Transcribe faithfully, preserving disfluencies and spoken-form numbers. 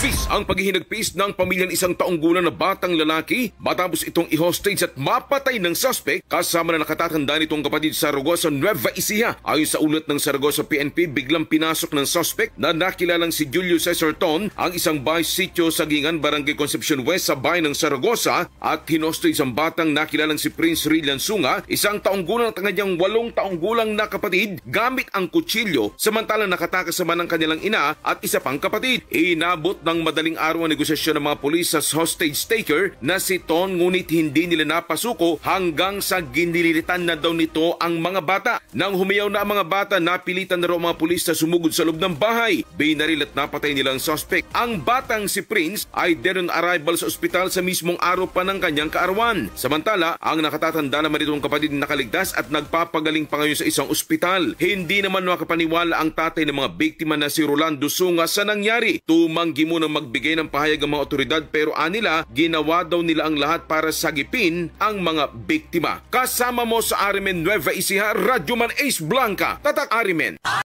Hinagpis ang paghihinagpis ng pamilyang isang taong gulang na batang lalaki matapos itong i-hostage at mapatay ng suspect kasama na nakatatanda nitong kapatid sa Saragossa, Nueva Ecija. Ayon sa ulat ng Saragossa P N P, biglang pinasok ng suspect na nakilalang si Julio Cesar Ton ang isang bahay sitio sa Gingan, Barangay Concepcion West sa bayan ng Saragossa at hinostage ang batang nakilalang si Prince Rillan Sunga, isang taong gulang at kanyang walong taong gulang na kapatid gamit ang kutsilyo, samantalang nakatakas naman ng kanilang ina at isa pang kapatid. Inabot ng madaling araw ang negosasyon ng mga pulis sa hostage taker na si Ton, ngunit hindi nila napasuko hanggang sa ginililitan na daw nito ang mga bata. Nang humiyaw na ang mga bata, napilitan na raw mga pulis na sumugod sa loob ng bahay. Binaril at napatay nila ang suspect. Ang batang si Prince ay dead on arrival sa ospital sa mismong araw pa ng kanyang kaarawan. Samantala, ang nakatatanda naman itong kapatid na nakaligtas at nagpapagaling pa ngayon sa isang ospital. Hindi naman makapaniwala ang tatay ng mga biktima na si Rolando Sunga sa nangyari. Tumanggi munang magbigay ng pahayag ang mga otoridad pero anila, ginawa daw nila ang lahat para sagipin ang mga biktima. Kasama mo sa Arimen, Nueva Ecija, Radyo Man Ace Blanca, Tatak Arimen.